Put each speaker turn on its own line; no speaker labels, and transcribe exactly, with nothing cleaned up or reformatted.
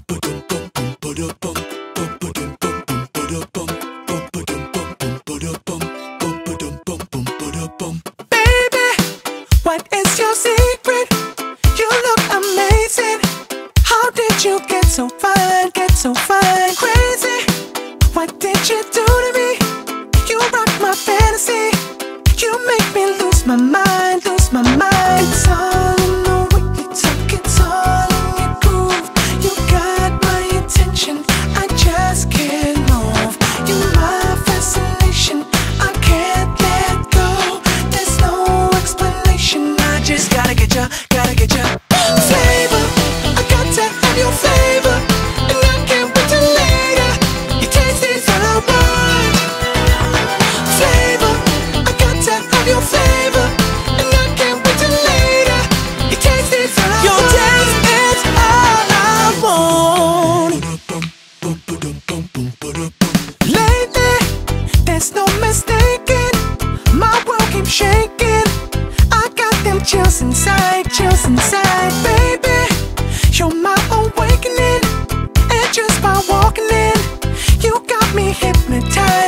What is your secret? You look amazing. How did you get so fine, get so fine? Crazy. What did you do to me? You rock my fantasy. You make me lose my mind, lose my mind. It's all in the way you talk, it's all in your groove. You got my attention, I just can't move. You my fascination, I can't let go. There's no explanation, I just gotta get ya, gotta get ya. Flavor, I got to have your flavor, and I can't wait till later. Your taste is all I want. Flavor, I got to have your flavor, and I can't wait till later. Your taste is all I want. Your taste is all I want. Lately, there's no mistaking, my world keeps shaking. I got them chills inside, chills inside, baby. You're my awakening, and just by walking in, you got me hypnotized.